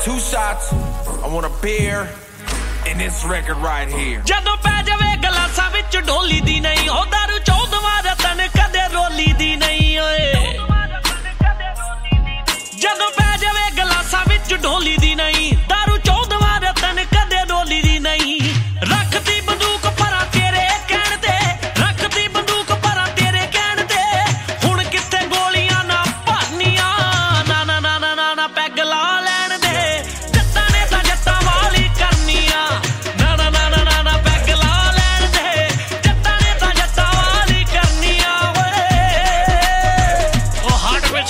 2 shots. I want a beer in this record right here. ਜਦੋਂ ਪੈ ਜਾਵੇ ਗਲਾਸਾਂ ਵਿੱਚ ਢੋਲੀ ਦੀ ਨਹੀਂ ਉਹ ਦਾਰੂ 14ਵਾਂ ਰਤਨ ਕਦੇ ਰੋਲੀ ਦੀ ਨਹੀਂ ਓਏ ਜਦੋਂ ਪੈ ਜਾਵੇ ਗਲਾਸਾਂ ਵਿੱਚ ਢੋਲੀ ਦੀ ਨਹੀਂ ਦਾਰੂ 14ਵਾਂ ਰਤਨ ਕਦੇ ਰੋਲੀ ਦੀ ਨਹੀਂ ਰੱਖਦੀ ਬੰਦੂਕ ਪਰਾਂ ਤੇਰੇ ਕਹਿਣ ਤੇ ਰੱਖਦੀ ਬੰਦੂਕ ਪਰਾਂ ਤੇਰੇ ਕਹਿਣ ਤੇ ਹੁਣ ਕਿੱਥੇ ਗੋਲੀਆਂ ਨਾ ਭਰਨੀਆਂ ਨਾ ਨਾ ਨਾ ਨਾ ਨਾ ਪੈਗ ਲਾ ਲੈਣ ਦੇ ਜੱਟਾਂ ਨੇ ਤਾਂ ਜੱਟਾਂ ਵਾਲੀ ਕਰਨੀਆਂ ਨਾ ਨਾ ਨਾ ਨਾ ਨਾ ਪੈਗ ਲਾ ਲੈਣ ਦੇ ਜੱਟਾਂ ਨੇ ਤਾਂ ਜੱਟਾਂ ਵਾਲੀ ਕਰਨੀਆਂ ਓਏ ਉਹ ਹੱਟ ਵਿੱਚ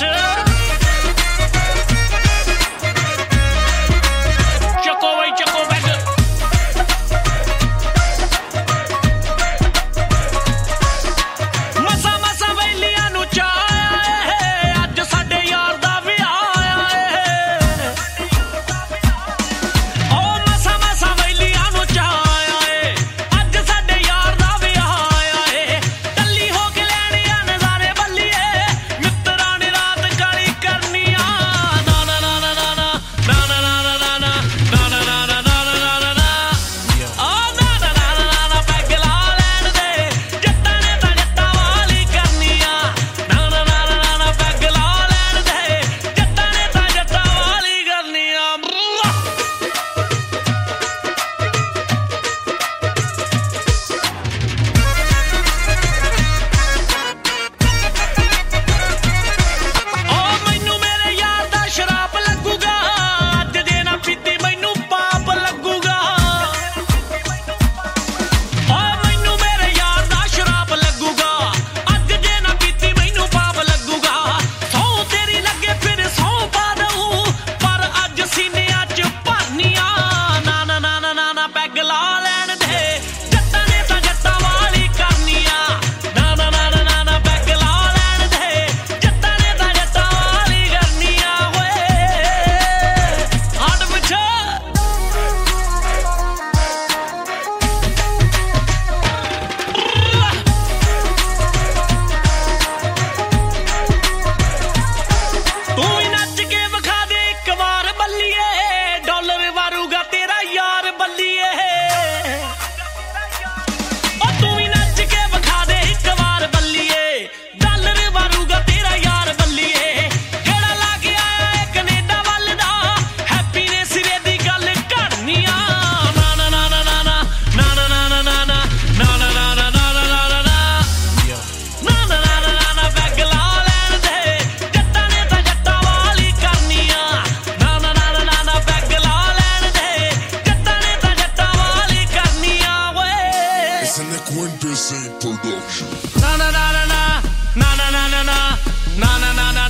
Production. Na na na na na na na na na na na na na.